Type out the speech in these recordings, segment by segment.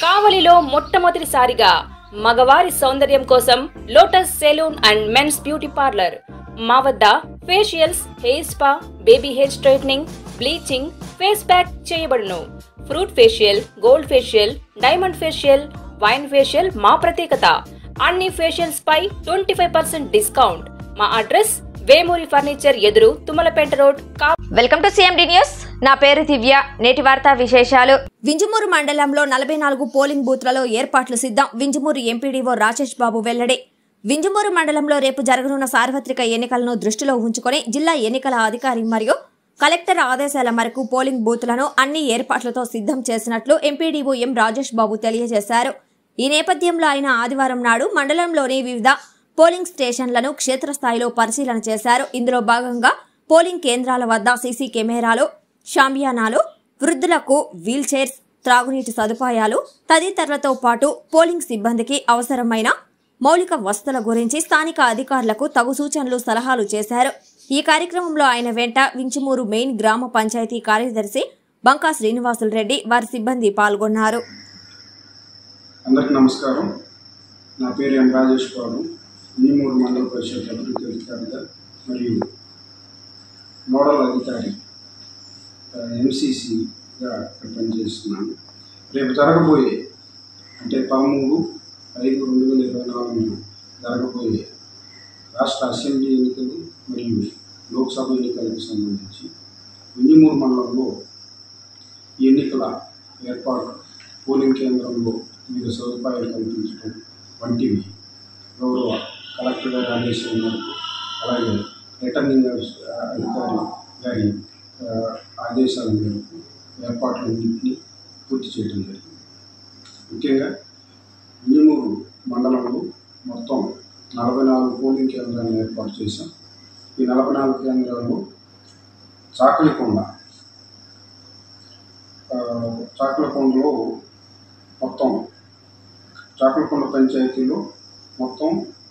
కావలిలో మొట్టమొదటిసారిగా మగవారి సౌందర్యం కోసం lotus salon and men's beauty parlour. మా వద్ద facials, hair spa, baby hair straightening, bleaching, face pack చేయబడును. Fruit facial, gold facial, diamond facial, wine facial మా ప్రత్యేకత. అన్ని ఫేషియల్స్ పై 25% డిస్కౌంట్. మా అడ్రస్ వేమూరి ఫర్నిచర్ ఎదురు, Tummalapeta road. Welcome to CMD news. నా పేరు దివ్య. నేటి వార్తా విశేషాలు. వింజమూరు మండలంలో 44 పోలింగ్ బూత్లలో ఏర్పాట్లు సిద్ధం. వింజమూరు ఎంపీడీఓ రాజేష్ బాబు వెల్లడి. వింజమూరు మండలంలో రేపు జరగనున్న సార్వత్రిక ఎన్నికలను దృష్టిలో ఉంచుకొని జిల్లా ఎన్నికల అధికారి మరియు కలెక్టర్ ఆదేశాల మేరకు పోలింగ్ బూత్లను అన్ని ఏర్పాట్లతో సిద్ధం చేసినట్లు ఎంపీడీఓ ఎం రాజేష్ బాబు తెలియజేశారు. ఈ నేపథ్యంలో ఆయన ఆదివారం నాడు మండలంలోని వివిధ పోలింగ్ స్టేషన్లను క్షేత్రస్థాయిలో పరిశీలన చేశారు. ఇందులో భాగంగా పోలింగ్ కేంద్రాల వద్ద సీసీ కెమెరాలు, షామియానాలు, వృద్ధులకు వీల్ చైర్స్, త్రాగునీటి సదుపాయాలు తదితరులతో పాటు పోలింగ్ సిబ్బందికి అవసరమైన మౌలిక వసతుల గురించి స్థానిక అధికారులకు తగు సూచనలు, సలహాలు చేశారు. ఈ కార్యక్రమంలో ఆయన వెంట వింజమూరు మెయిన్ గ్రామ పంచాయతీ కార్యదర్శి బంకా శ్రీనివాసులు రెడ్డి, వారి సిబ్బంది పాల్గొన్నారు. అందరికీ నమస్కారం. నా పేరు ఎం రాజేష్ బాబు. వింజమూరు మండల పరిషత్ అభివృద్ధి అధికారిగా మరియు నోడల్ అధికారి ఎంసీసీగా పనిచేస్తున్నాను. రేపు జరగబోయే అంటే 13/5/2024 జరగబోయే రాష్ట్ర అసెంబ్లీ ఎన్నికలు మరియు లోక్సభ ఎన్నికలకు సంబంధించి వింజమూరు మండలంలో ఎన్నికల ఏర్పాటు, పోలింగ్ కేంద్రంలో వివిధ సదుపాయాలు కల్పించడం వంటివి గౌరవ కలెక్టర్ గారి ఆదేశాల మేరకు, అలాగే రిటర్నింగ్ అధికారి గారి ఆదేశాల మేరకు ఏర్పాట్లన్నింటినీ పూర్తి చేయడం జరిగింది. ముఖ్యంగా వింజమూరు మండలంలో మొత్తం 44 పోలింగ్ కేంద్రాలను ఏర్పాటు చేశాం. ఈ 44 కేంద్రాల్లో చాకలకొండలో మొత్తం చాకలకొండ పంచాయతీలో మొత్తం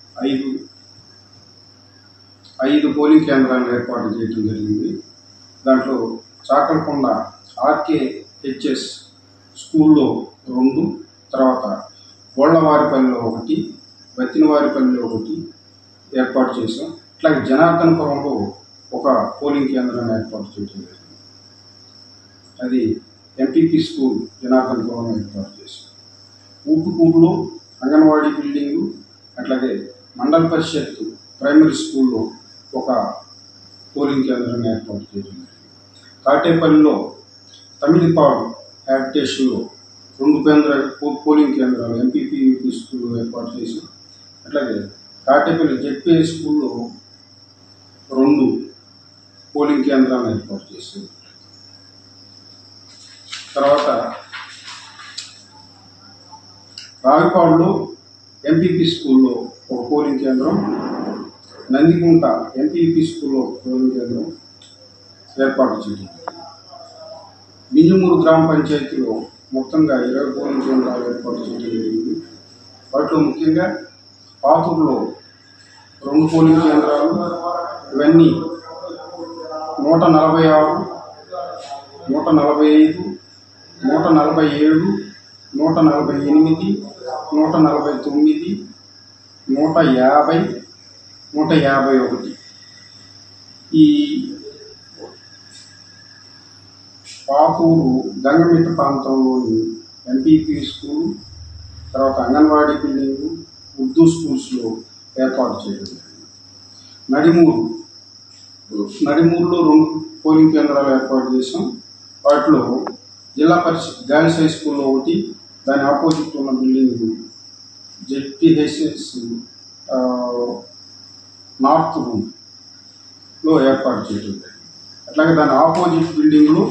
5 పోలింగ్ కేంద్రాలను ఏర్పాటు చేయడం జరిగింది. దాంట్లో చాకలకొండ ఆర్కేహెచ్ఎస్ స్కూల్లో 2, తర్వాత గోళ్లవారిపల్లిలో 1, బత్తినవారిపల్లిలో 1 ఏర్పాటు చేశాం. ఇట్లాగే జనార్దనపురంలో ఒక పోలింగ్ కేంద్రాన్ని ఏర్పాటు చేయడం జరిగింది. అది ఎంపీపీ స్కూల్ జనార్దనపురం ఏర్పాటు చేశాం. ఊటుకూరులో అంగన్వాడీ బిల్డింగు, అట్లాగే మండల పరిషత్ ప్రైమరీ స్కూల్లో ఒక పోలింగ్ కేంద్రాన్ని ఏర్పాటు చేయడం జరిగింది. కాటేపల్లిలో తమిళపాడు హ్యాబిటేషన్లో 2 పోలింగ్ కేంద్రాలు ఎంపీపీ స్కూల్లో ఏర్పాటు చేశాం. అట్లాగే కాటేపల్లి జెడ్పీ స్కూల్లో 2 పోలింగ్ కేంద్రాలను ఏర్పాటు చేశాం. తర్వాత రావిపాడులో ఎంపీపీ స్కూల్లో ఒక పోలింగ్ కేంద్రం, నందిగుంట ఎంపీపీ స్కూల్లో పోలింగ్ కేంద్రం ఏర్పాటు చేయడం. వింజమూరు గ్రామ పంచాయతీలో మొత్తంగా 20 పోలింగ్ కేంద్రాలు ఏర్పాటు చేయడం జరిగింది. వాటిలో ముఖ్యంగా పాతూరులో 2 పోలింగ్ కేంద్రాలు, ఇవన్నీ 146, 145, 147, 148, 149, 150, 151. ఈ పాతూరు గంగమిట్ట ప్రాంతంలోని ఎంపీపీ స్కూల్, తర్వాత అంగన్వాడీ బిల్డింగు, ఉర్దూ స్కూల్స్లో ఏర్పాటు చేయడం. నడిమూరులో 2 పోలింగ్ కేంద్రాలు ఏర్పాటు చేసాం. వాటిలో జిల్లా పరిషత్ గర్ల్స్ హై స్కూల్లో 1, దాని ఆపోజిట్ ఉన్న బిల్డింగ్ జెడ్పీహెచ్ఎస్ నార్త్ రూమ్లో ఏర్పాటు చేయడం. అట్లాగే దాని ఆపోజిట్ బిల్డింగ్లో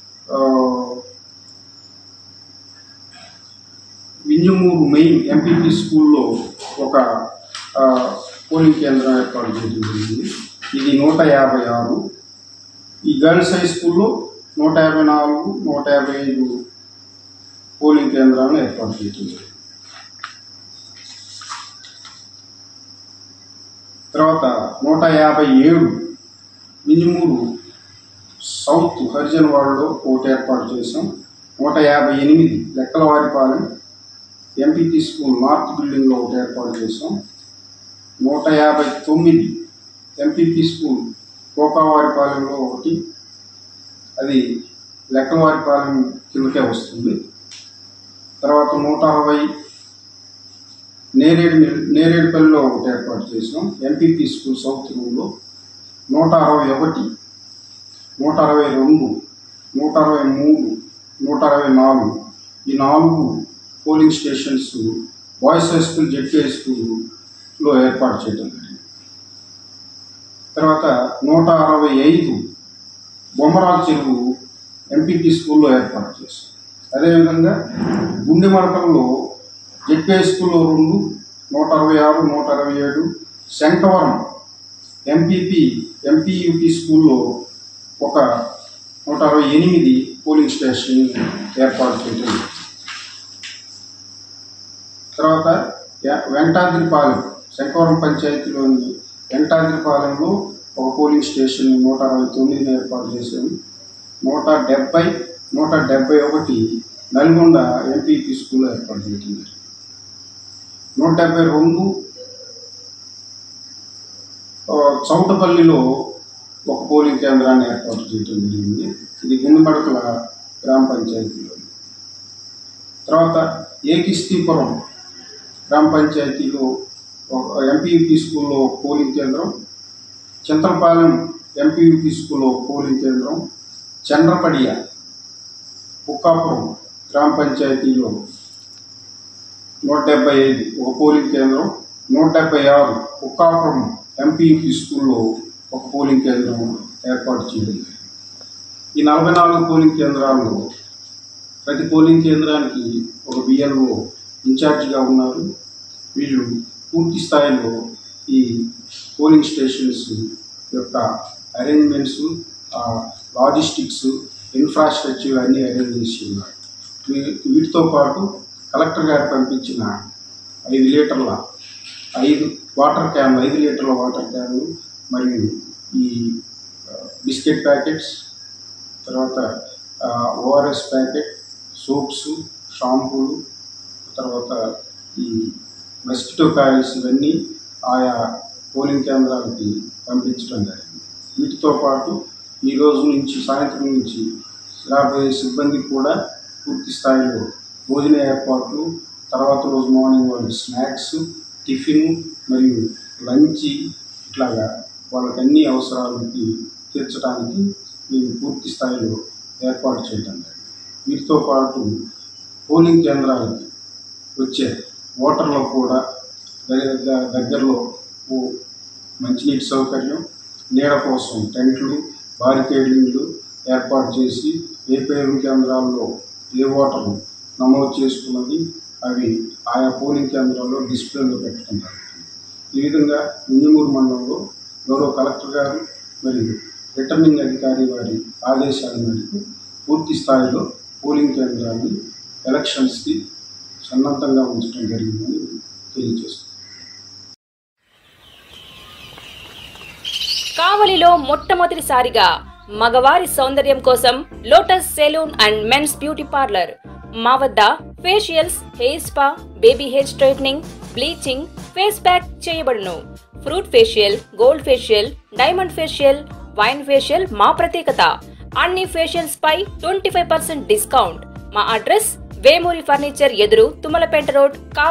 వింజమూరు మెయిన్ ఎంపీపీ స్కూల్లో ఒక పోలింగ్ కేంద్రం ఏర్పాటు చేయడం జరిగింది. ఇది 156. ఈ గర్ల్స్ హై స్కూల్లో 154, 155 పోలింగ్ కేంద్రాలను ఏర్పాటు చేయడం జరిగింది. తర్వాత 157 వింజమూరు సౌత్ హరిజనవాడలో ఒకటి ఏర్పాటు చేసాం. 158 లెక్కలవారిపాలెం, ఎంపీపీ స్కూల్ నార్త్ బిల్డింగ్లో ఒకటి ఏర్పాటు చేసాం. 159 ఎంపీపీ స్కూల్ కోకావారిపాలెంలో ఒకటి, అది లెక్కవారిపాలెం కిందకే వస్తుంది. తర్వాత 160 నేరేడుపల్లిలో ఒకటి ఏర్పాటు చేసాం ఎంపీపీ స్కూల్ సౌత్ రూమ్లో. 161, 162, 163, 164 ఈ 4 polling stations boys high school, ZP high స్కూల్లో ఏర్పాటు చేయడం జరిగింది. తర్వాత 165 బొమ్మరాజు చెరువు ఎంపీపీ స్కూల్లో ఏర్పాటు చేశాం. అదేవిధంగా గుండెమడకల్లో జెడ్పీ హై స్కూల్లో 2, 166, 167 శంకవరం ఎంపీయూపీ స్కూల్లో ఒక 168 పోలింగ్ స్టేషన్ ఏర్పాటు చేయడం. తర్వాత వెంకటాద్రిపాలెం శంకవరం పంచాయతీలోని వెంకటాద్రిపాలెంలో ఒక పోలింగ్ స్టేషన్ 169 ఏర్పాటు చేశాము. 170, 171 నల్గొండ ఎంపీపీ స్కూల్లో ఏర్పాటు చేయడం జరిగింది. 172 చౌటపల్లిలో ఒక పోలింగ్ కేంద్రాన్ని ఏర్పాటు చేయడం జరిగింది. ఇది గుండెమడకల గ్రామ పంచాయతీలో. తర్వాత ఏకిస్తీపురం గ్రామ పంచాయతీలో ఒక ఎంపీయూపీ స్కూల్లో పోలింగ్ కేంద్రం, చింతలపాలెం ఎంపీయూపీ స్కూల్లో పోలింగ్ కేంద్రం, చంద్రపడియ కుక్కాపురం గ్రామ పంచాయతీలో 175 ఒక పోలింగ్ కేంద్రం, 176 కుక్కాపురం ఎంపీయూపీ స్కూల్లో ఒక పోలింగ్ కేంద్రం ఏర్పాటు చేయాలి. ఈ 44 పోలింగ్ కేంద్రాల్లో ప్రతి పోలింగ్ కేంద్రానికి ఒక బిఎల్ఓ ఇన్ఛార్జిగా ఉన్నారు. వీళ్ళు పూర్తి స్థాయిలో ఈ పోలింగ్ స్టేషన్స్ యొక్క అరేంజ్మెంట్స్, లాజిస్టిక్స్, ఇన్ఫ్రాస్ట్రక్చర్ అన్నీ అరేంజ్ చేసి ఉన్నారు. వీటితో పాటు కలెక్టర్ గారు పంపించిన 5 లీటర్ల వాటర్ క్యాన్లు, 5 లీటర్ల వాటర్ క్యాన్లు మరియు ఈ బిస్కెట్ ప్యాకెట్స్, తర్వాత ఓఆర్ఎస్ ప్యాకెట్, సోప్స్, షాంపూలు, తర్వాత ఈ మస్కిటో కాయిల్స్ ఇవన్నీ ఆయా పోలింగ్ కేంద్రాలకి పంపించడం జరిగింది. వీటితో పాటు ఈ రోజు నుంచి సాయంత్రం నుంచి రాబోయే సిబ్బందికి కూడా పూర్తి స్థాయిలో భోజన ఏర్పాట్లు, తర్వాత రోజు మార్నింగ్ వాళ్ళకి స్నాక్స్, టిఫిన్ మరియు లంచ్ ఇట్లాగా వాళ్ళకి అన్ని అవసరాలకి తీర్చడానికి మేము పూర్తి స్థాయిలో ఏర్పాటు చేయడం జరిగింది. వీటితో పాటు పోలింగ్ కేంద్రాలకి వచ్చే ఓటర్లకు కూడా దగ్గరలో మంచినీటి సౌకర్యం, నీడ కోసం టెంట్లు, బారికేడింగ్లు ఏర్పాటు చేసి ఏ పోలింగ్ కేంద్రాల్లో ఏ ఓటర్లు నమోదు చేసుకున్నది అవి ఆయా పోలింగ్ కేంద్రాల్లో డిస్ప్లేలో పెట్టడం జరుగుతుంది. ఈ విధంగా వింజమూరు మండలంలో గౌరవ కలెక్టర్ గారు మరియు రిటర్నింగ్ అధికారి వారి ఆదేశాల మేరకు పూర్తి స్థాయిలో పోలింగ్ కేంద్రాన్ని ఎలక్షన్స్కి సన్నద్ధంగా ఉంచడం జరిగిందని తెలియజేస్తుంది. కావలిలో మొట్టమొదటిసారిగా మగవారి సౌందర్యం కోసం lotus salon and men's beauty parlour. మా వద్ద facials, hair spa, baby hair straightening, bleaching, face pack చేయబడును. Fruit facial, gold facial, diamond facial, wine facial మా ప్రత్యేకత. అన్ని ఫేషియల్స్ పై 25% డిస్కౌంట్. మా అడ్రస్ వేమూరి ఫర్నిచర్ ఎదురు, తుమ్మలపేట రోడ్,